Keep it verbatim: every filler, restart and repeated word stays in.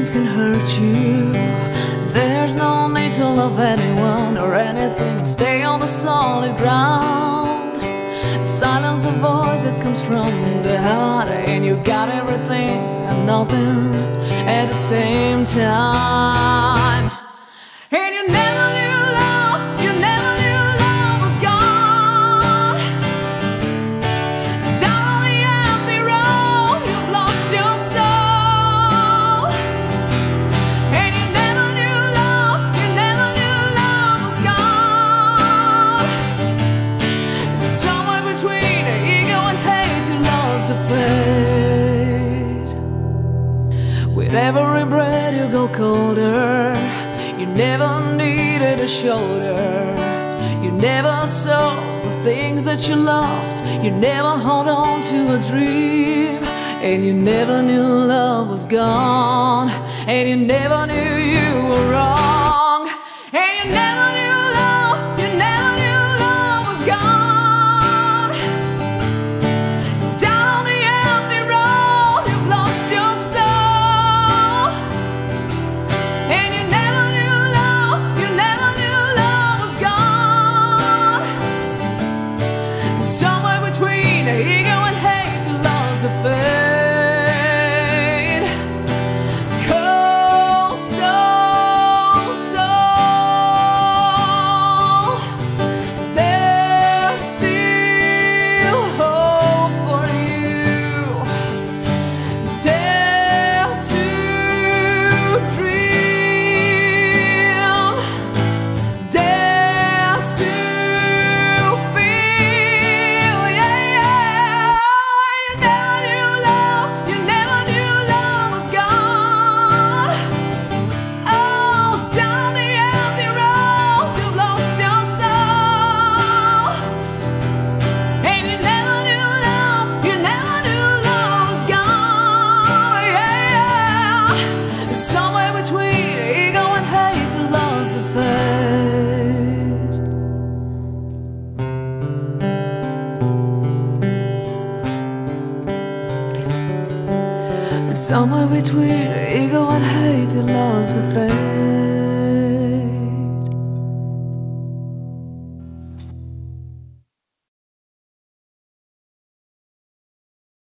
things can hurt you. There's no need to love anyone or anything. Stay on the solid ground. Silence the voice that comes from the heart, and you got everything and nothing at the same time. And you never knew love, you never knew love was gone. Down on the empty road, you've lost your soul. And you never knew love, you never knew love was gone. Somewhere between ego and hate, you lost the faith. With every breath you go colder. You never needed a shoulder. You never saw the things that you lost. You never hold on to a dream. And you never knew love was gone. And you never knew you were wrong. And you never knew love, you never knew love was gone. Down on the empty road, you've lost your soul. And you never knew love, you never knew love was gone. Somewhere between ego and hate, you lost the faith. Cold stone soul, there's still hope for you. Dare to dream, dare to feel, yeah, yeah. You never knew love, you never knew love was gone. Oh, down the empty road, you've lost your soul. And you never knew love, you never knew love was gone, yeah. Somewhere between ego and hate, you lost the faith. Somewhere between ego and hate, you lost the faith.